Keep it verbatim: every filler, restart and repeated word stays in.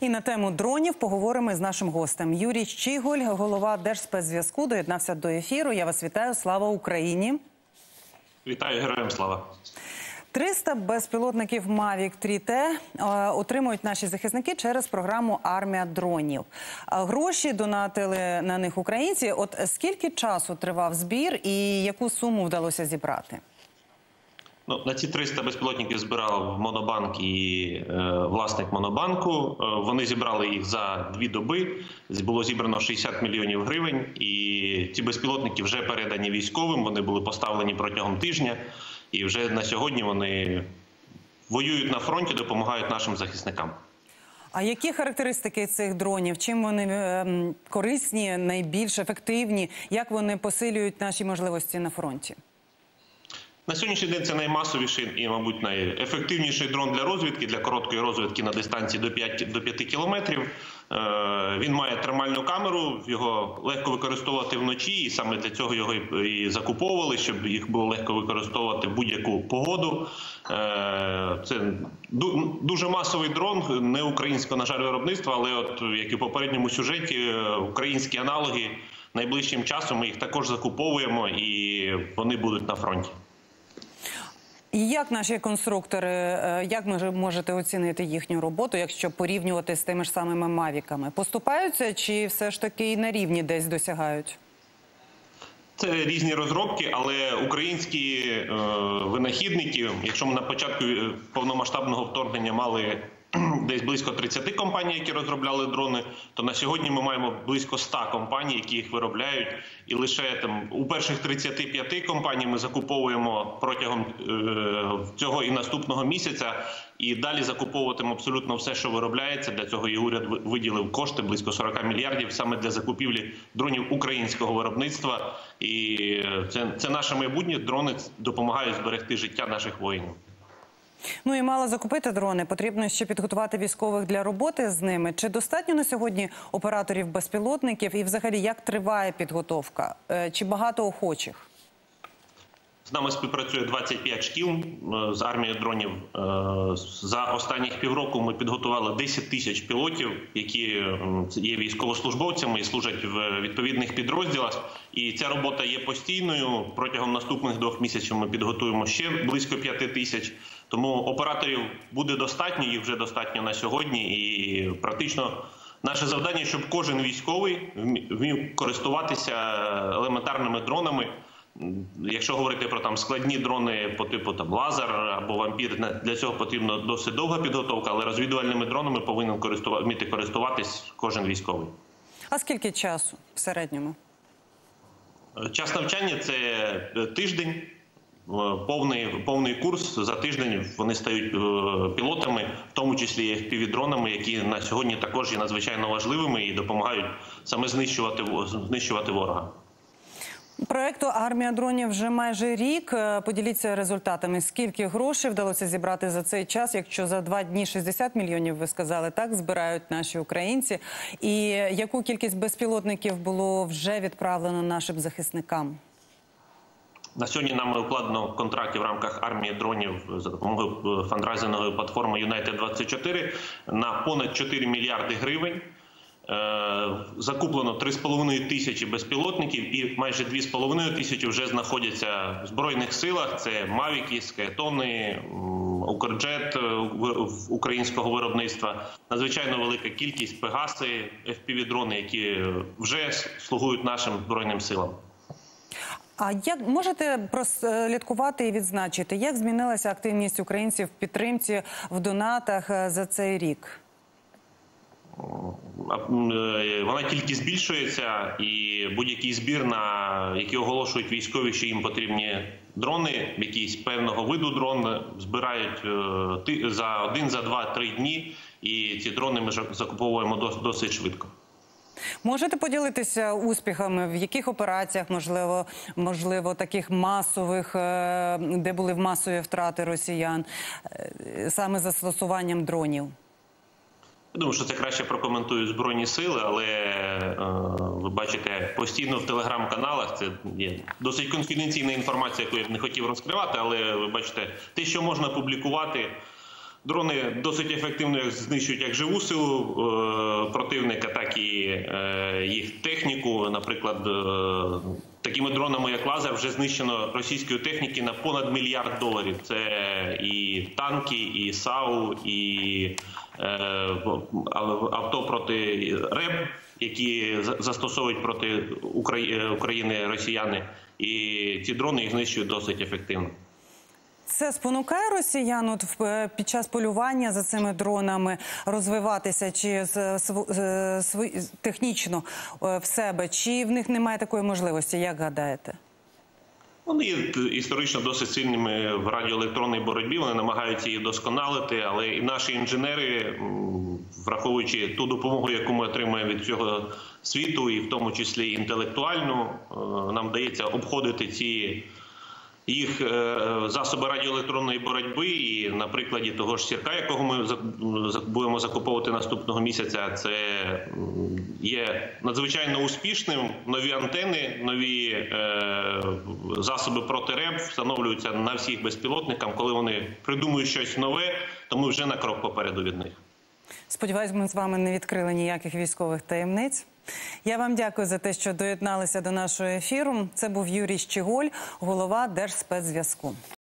І на тему дронів поговоримо з нашим гостем. Юрій Щіголь, голова Держспецзв'язку, доєднався до ефіру. Я вас вітаю. Слава Україні! Вітаю, героям слава! триста безпілотників Мавік три Т отримують наші захисники через програму «Армія дронів». Гроші донатили на них українці. От скільки часу тривав збір і яку суму вдалося зібрати? Ну, на ці триста безпілотників збирав Монобанк і е, власник Монобанку. Е, вони зібрали їх за дві доби. Було зібрано шістдесят мільйонів гривень. І ці безпілотники вже передані військовим. Вони були поставлені протягом тижня. І вже на сьогодні вони воюють на фронті, допомагають нашим захисникам. А які характеристики цих дронів? Чим вони е, корисні, найбільш ефективні? Як вони посилюють наші можливості на фронті? На сьогоднішній день це наймасовіший і, мабуть, найефективніший дрон для розвідки, для короткої розвідки на дистанції до п'яти кілометрів. Він має термальну камеру, його легко використовувати вночі, і саме для цього його і закуповували, щоб їх було легко використовувати в будь-яку погоду. Це дуже масовий дрон, не українського, на жаль, виробництва, але от, як і в попередньому сюжеті, українські аналоги найближчим часом ми їх також закуповуємо, і вони будуть на фронті. Як наші конструктори, як ви можете оцінити їхню роботу, якщо порівнювати з тими ж самими мавіками? Поступаються чи все ж таки на рівні десь досягають? Це різні розробки, але українські е, винахідники, якщо ми на початку повномасштабного вторгнення мали десь близько тридцяти компаній, які розробляли дрони, то на сьогодні ми маємо близько ста компаній, які їх виробляють. І лише там у перших тридцяти п'яти компаній ми закуповуємо протягом е, цього і наступного місяця. І далі закуповуватимемо абсолютно все, що виробляється. Для цього і уряд виділив кошти, близько сорока мільярдів, саме для закупівлі дронів українського виробництва. І це, це наше майбутнє. Дрони допомагають зберегти життя наших воїнів. Ну і мало закупити дрони, потрібно ще підготувати військових для роботи з ними. Чи достатньо на сьогодні операторів безпілотників і взагалі як триває підготовка? Чи багато охочих? З нами співпрацює двадцять п'ять шкіл з армією дронів. За останніх півроку ми підготували десять тисяч пілотів, які є військовослужбовцями і служать в відповідних підрозділах. І ця робота є постійною. Протягом наступних двох місяців ми підготуємо ще близько п'яти тисяч. Тому операторів буде достатньо, їх вже достатньо на сьогодні. І практично наше завдання, щоб кожен військовий вмів користуватися елементарними дронами. Якщо говорити про там складні дрони по типу там лазер або вампір, для цього потрібна досить довга підготовка, але розвідувальними дронами повинен користувати, вміти користуватись кожен військовий. А скільки часу в середньому? Час навчання – це тиждень, повний, повний курс. За тиждень вони стають пілотами, в тому числі і еф пі ві-дронами, які на сьогодні також є надзвичайно важливими і допомагають саме знищувати, знищувати ворога. Проєкту «Армія дронів» вже майже рік. Поділіться результатами. Скільки грошей вдалося зібрати за цей час, якщо за два дні шістдесят мільйонів, ви сказали, так, збирають наші українці? І яку кількість безпілотників було вже відправлено нашим захисникам? На сьогодні нами укладено контракти в рамках армії дронів за допомогою фандрайзингової платформи Юнайтед двадцять чотири на понад чотири мільярди гривень. Закуплено три з половиною тисячі безпілотників і майже дві з половиною тисячі вже знаходяться в Збройних силах. Це Мавіки, Скаетони, Укрджет українського виробництва. Надзвичайно велика кількість Пегаси, еф пі ві-дрони, які вже слугують нашим Збройним силам. А як можете прослідкувати і відзначити, як змінилася активність українців в підтримці, в донатах за цей рік? Вона тільки збільшується, і будь-який збір, на який оголошують військові, що їм потрібні дрони, якісь певного виду дрон, збирають за один, за два, три дні, і ці дрони ми закуповуємо досить швидко. Можете поділитися успіхами, в яких операціях, можливо, можливо, таких масових, де були масові втрати росіян, саме застосуванням дронів? Я думаю, що це краще прокоментують Збройні сили, але е, ви бачите, постійно в телеграм-каналах, це є досить конфіденційна інформація, яку я б не хотів розкривати, але ви бачите, те, що можна публікувати, Дрони досить ефективно знищують як живу силу е, противника, так і е, їх техніку. Наприклад, е, такими дронами, як лазер, вже знищено російської техніки на понад мільярд доларів. Це і танки, і САУ, і е, авто проти РЕБ, які застосовують проти України росіяни. І ці дрони їх знищують досить ефективно. Це спонукає росіян от під час полювання за цими дронами розвиватися чи з, з, з, технічно в себе, чи в них немає такої можливості, як гадаєте? Вони є історично досить сильними в радіоелектронній боротьбі, вони намагаються її досконалити, але і наші інженери, враховуючи ту допомогу, яку ми отримуємо від цього світу, і в тому числі інтелектуальну, нам вдається обходити ці їх засоби радіоелектронної боротьби. І на прикладі того ж Сірка, якого ми будемо закуповувати наступного місяця, це є надзвичайно успішним. Нові антени, нові е, засоби проти РЕБ встановлюються на всіх безпілотниках. Коли вони придумують щось нове, то ми вже на крок попереду від них. Сподіваюсь, ми з вами не відкрили ніяких військових таємниць. Я вам дякую за те, що доєдналися до нашого ефіру. Це був Юрій Щіголь, голова Держспецзв'язку.